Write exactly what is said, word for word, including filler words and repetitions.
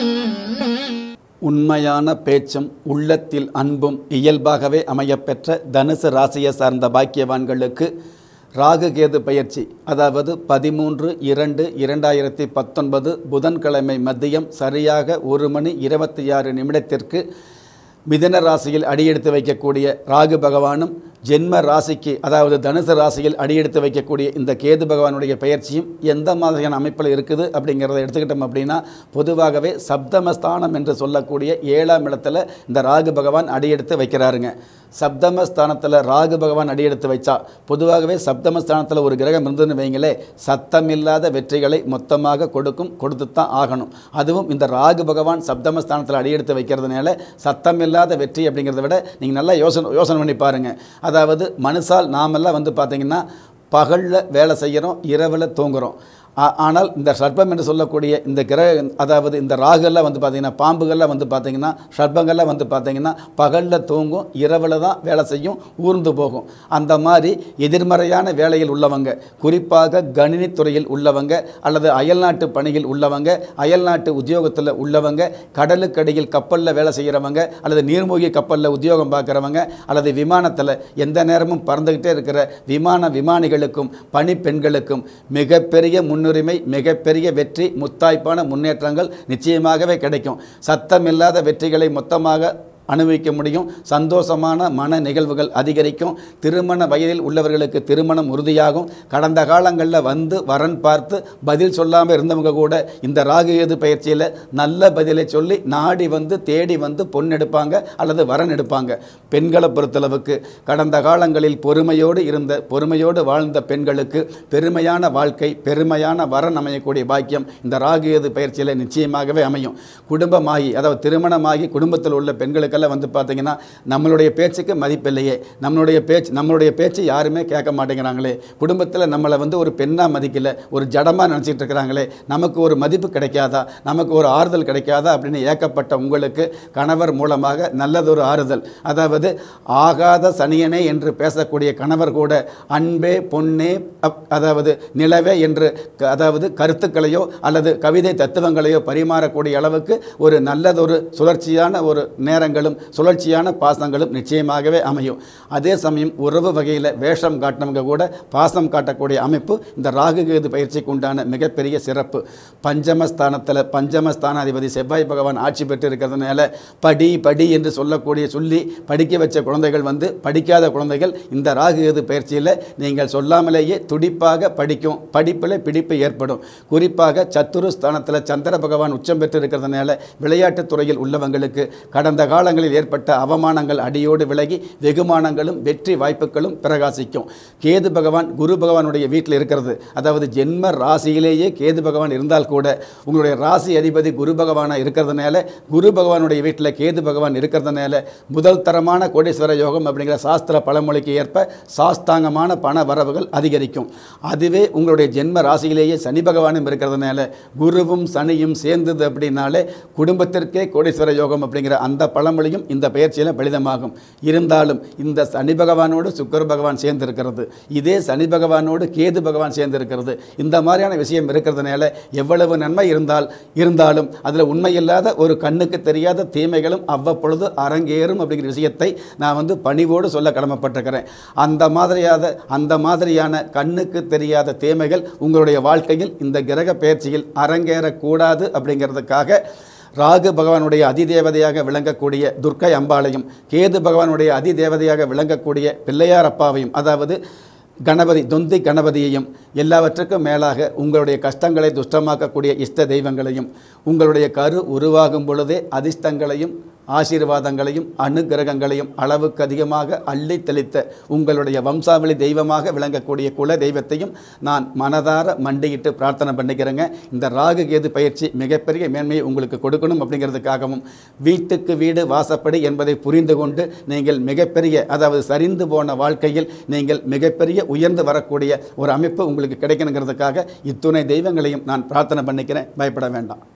உண்மையான பேச்சும் உள்ளத்தில் அன்பும் இயல்பாகவே அமையப்பெற்ற தனுசு ராசியை சார்ந்த பாக்கியவான்களுக்கு ராகு கேது பயிற்சி, அதாவது பதிமூன்று இரண்டு இரண்டாயிரத்தி பத்தொன்பது புதன்கிழமை மதியம் சரியாக ஒரு மணி இருபத்தி ஆறு நிமிடத்திற்கு மிதுன ராசியில் அடியெடுத்து வைக்கக்கூடிய ராகு பகவானும் ஜென்ம ராசிக்கு, அதாவது தனுசு ராசியில் அடியெடுத்து வைக்கக்கூடிய இந்த கேது பகவானுடைய பயிற்சியும் எந்த மாதிரியான அமைப்பில் இருக்குது அப்படிங்கிறத எடுத்துக்கிட்டோம் அப்படின்னா, பொதுவாகவே சப்தமஸ்தானம் என்று சொல்லக்கூடிய ஏழாம் இடத்துல இந்த ராகு பகவான் அடியெடுத்து வைக்கிறாருங்க. சப்தமஸ்தானத்தில் ராகு பகவான் அடியெடுத்து வைச்சா, பொதுவாகவே சப்தமஸ்தானத்தில் ஒரு கிரகம் இருந்ததுன்னு வைங்களே, சத்தமில்லாத வெற்றிகளை மொத்தமாக கொடுக்கும், கொடுத்து தான் ஆகணும். அதுவும் இந்த ராகு பகவான் சப்தமஸ்தானத்தில் அடியெடுத்து வைக்கிறதுனால சத்தமில்லாத வெற்றி அப்படிங்கிறத விட நீங்கள் நல்லா யோசனை யோசனை பண்ணி பாருங்கள். அதாவது மனுஷால் நாமெல்லாம் வந்து பார்த்திங்கன்னா பகலில் வேலை செய்கிறோம், இரவில் தூங்குகிறோம். ஆனால் இந்த சர்ப்பம் என்று சொல்லக்கூடிய இந்த கிரக, அதாவது இந்த ராகுகள்லாம் வந்து பார்த்திங்கன்னா, பாம்புகள்லாம் வந்து பார்த்திங்கன்னா, சர்ப்பங்கள்லாம் வந்து பார்த்திங்கன்னா பகலில் தூங்கும், இரவில் தான் வேலை செய்யும், ஊர்ந்து போகும். அந்த மாதிரி எதிர்மறையான வேலையில் உள்ளவங்க, குறிப்பாக கணினித்துறையில் உள்ளவங்க, அல்லது அயல்நாட்டு பணியில் உள்ளவங்க, அயல்நாட்டு உத்தியோகத்தில் உள்ளவங்க, கடலுக்கடியில் கப்பலில் வேலை செய்கிறவங்க, அல்லது நீர்மூழ்கி கப்பலில் உத்தியோகம் பார்க்குறவங்க, அல்லது விமானத்தில் எந்த நேரமும் பறந்துக்கிட்டே இருக்கிற விமான விமானிகளுக்கும் பணிப்பெண்களுக்கும் மிகப்பெரிய முன் முன்னுரிமை, மிகப்பெரிய வெற்றி, முத்தாய்ப்பான முன்னேற்றங்கள் நிச்சயமாகவே கிடைக்கும். சத்தமில்லாத வெற்றிகளை மொத்தமாக அனுபவிக்க முடியும். சந்தோஷமான மன நிகழ்வுகள் அதிகரிக்கும். திருமண வயதில் உள்ளவர்களுக்கு திருமணம் உறுதியாகும். கடந்த காலங்களில் வந்து வரன் பார்த்து பதில் சொல்லாமல் இருந்தவங்க கூட இந்த ராகு கேது பயிற்சியில் நல்ல பதிலை சொல்லி நாடி வந்து தேடி வந்து பொன் எடுப்பாங்க அல்லது வரன் எடுப்பாங்க. பெண்களை பொறுத்தளவுக்கு கடந்த காலங்களில் பொறுமையோடு இருந்த பொறுமையோடு வாழ்ந்த பெண்களுக்கு பெருமையான வாழ்க்கை, பெருமையான வரன் அமையக்கூடிய பாக்கியம் இந்த ராகு கேது பயிற்சியில் நிச்சயமாகவே அமையும். குடும்பமாகி, அதாவது திருமணமாகி குடும்பத்தில் உள்ள பெண்களுக்கு வந்து பார்த்தீங்கன்னா, நம்மளுடைய பேச்சுக்கு மதிப்பில்லையே, நம்மளுடைய பேச்சு நம்மளுடைய பேச்சு யாருமே கேட்க மாட்டேங்கிறாங்களே, குடும்பத்தில் நம்மளை வந்து ஒரு பெண்ணாக மதிக்கல, ஒரு ஜடமாக நினச்சிட்டு இருக்கிறாங்களே, நமக்கு ஒரு மதிப்பு கிடைக்காதா, நமக்கு ஒரு ஆறுதல் கிடைக்காதா அப்படின்னு ஏக்கப்பட்ட உங்களுக்கு கணவர் மூலமாக நல்லதொரு ஆறுதல், அதாவது ஆகாத சனியனே என்று பேசக்கூடிய கணவர் கூட அன்பே பொன்னே, அதாவது நிலவே என்று, அதாவது கருத்துக்களையோ அல்லது கவிதை தத்துவங்களையோ பரிமாறக்கூடிய அளவுக்கு ஒரு நல்லதொரு சுழற்சியான ஒரு நேரங்கள், சுழற்சியான பாசங்களும் நிச்சயமாகவே அமையும். அதே சமயம் உறவு வகையில் வேஷம் காட்டினவங்க கூட பாசம் காட்டக்கூடிய அமைப்பு இந்த ராகு கேது பயிற்சிக்கு உண்டான மிகப்பெரிய சிறப்பு. பஞ்சமஸ்தானத்தில் பஞ்சமஸ்தானாதிபதி செவ்வாய் பகவான் ஆட்சி பெற்று இருக்கிறதுனால படி படி என்று சொல்லக்கூடிய சொல்லி படிக்க வச்ச குழந்தைகள் வந்து படிக்காத குழந்தைகள் இந்த ராகு கேது பயிற்சியில் நீங்கள் சொல்லாமலேயே துடிப்பாக படிக்கும், படிப்பில் பிடிப்பு ஏற்படும். குறிப்பாக சத்துரு ஸ்தானத்தில் சந்திர பகவான் உச்சம் பெற்று இருக்கிறதுனால விளையாட்டுத் துறையில் உள்ளவங்களுக்கு கடந்த காலங்களில் ஏற்பட்ட அவமானங்கள் அடியோடு விலகி வெகுமானங்களும் வெற்றி வாய்ப்புகளும் பிரகாசிக்கும். கேது பகவான் குரு பகவானுடைய வீட்டில் இருக்கிறது, அதாவது ஜென்ம ராசியிலேயே கேது பகவான் இருந்தால் கூட உங்களுடைய ராசி அதிபதி குரு பகவானாக இருக்கிறதுனால, குரு பகவானுடைய வீட்டில் கேது பகவான் இருக்கிறதுனால முதல் தரமான கோடீஸ்வர யோகம் அப்படிங்கிற சாஸ்திர பழமொழிக்கு ஏற்ப சாஸ்தாங்கமான பண வரவுகள் அதிகரிக்கும். அதுவே உங்களுடைய ஜென்ம ராசியிலேயே சனி பகவானும் இருக்கிறதுனால, குருவும் சனியும் சேர்ந்தது அப்படின்னாலே குடும்பத்திற்கே கோடீஸ்வர யோகம் அப்படிங்கிற அந்த பழமொழியும் இந்த பயிற்சியில் பலிதமாகும். இருந்தாலும் இந்த சனி பகவானோடு சுக்கிர பகவான் சேர்ந்திருக்கிறது, இதே சனி பகவானோடு கேது பகவான் சேர்ந்திருக்கிறது, இந்த மாதிரியான விஷயம் இருக்கிறதுனால எவ்வளவு நன்மை இருந்தால் இருந்தாலும் அதில் உண்மையில்லாத ஒரு கண்ணுக்கு தெரியாத தீமைகளும் அவ்வப்பொழுது அரங்கேறும் அப்படிங்கிற விஷயத்தை நான் வந்து பணிவோடு சொல்ல கடமைப்பட்டிருக்கிறேன். அந்த மாதிரியாத அந்த மாதிரியான கண்ணுக்கு தெரியாத தீமைகள் உங்களுடைய வாழ்க்கையில் இந்த கிரக பயிற்சியில் அரங்கேறக்கூடாது அப்படிங்கிறதுக்காக ராகு பகவானுடைய அதிதேவதையாக விளங்கக்கூடிய துர்க்கை அம்பாளையும், கேது பகவானுடைய அதிதேவதையாக விளங்கக்கூடிய பிள்ளையார் அப்பாவையும், அதாவது கணபதி தொந்தி கணபதியையும், எல்லாவற்றுக்கும் மேலாக உங்களுடைய கஷ்டங்களை துஷ்டமாக்கக்கூடிய இஷ்ட தெய்வங்களையும், உங்களுடைய கரு உருவாகும் பொழுதே அதிர்ஷ்டங்களையும் ஆசீர்வாதங்களையும் அனுகிரகங்களையும் அளவுக்கு அதிகமாக அள்ளி தெளித்த உங்களுடைய வம்சாவளி தெய்வமாக விளங்கக்கூடிய குல தெய்வத்தையும் நான் மனதார மண்டியிட்டு பிரார்த்தனை பண்ணிக்கிறேங்க. இந்த ராகு கேது பயிற்சி மிகப்பெரிய மேன்மையை உங்களுக்கு கொடுக்கணும் அப்படிங்கிறதுக்காகவும், வீட்டுக்கு வீடு வாசப்படி என்பதை புரிந்து கொண்டு நீங்கள் மிகப்பெரிய, அதாவது சரிந்து போன வாழ்க்கையில் நீங்கள் மிகப்பெரிய உயர்ந்து வரக்கூடிய ஒரு அமைப்பு உங்களுக்கு கிடைக்கணுங்கிறதுக்காக இத்துணை தெய்வங்களையும் நான் பிரார்த்தனை பண்ணிக்கிறேன். பயப்பட வேண்டாம்.